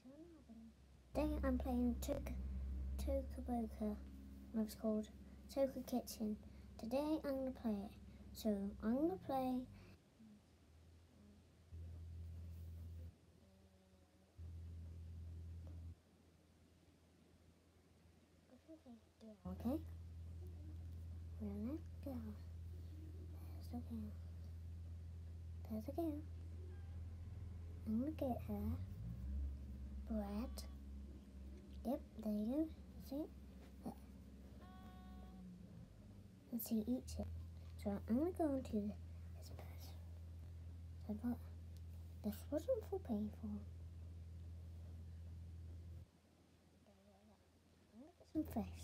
Today I'm playing Toca Boca, what it's called, Toca Kitchen. Today I'm going to play it. So I'm going to play okay? We're gonna go. There's the girl. There's the girl. I'm gonna get her bread. Yep, there you go. See? There. And she eats it. So I'm gonna go into this person. So what? This wasn't for paying for. I'm gonna get some fish.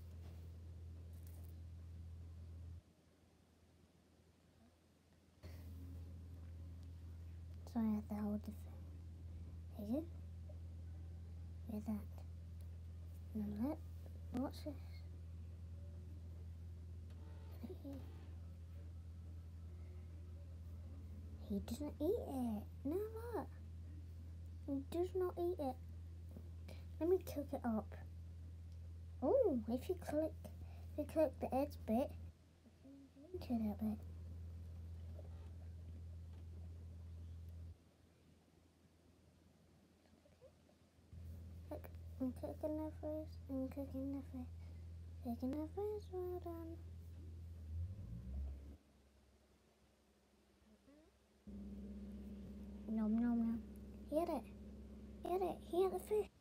So I have to hold the phone. There you go. With that. Now what's this? He doesn't eat it. No, look. He does not eat it. Let me cook it up. Oh, if you click the edge bit, into that bit. Look, I'm cooking the fish. I'm cooking the fish. Cooking the fish. Well done. Nom nom nom. He had it. He had it. He had the fish.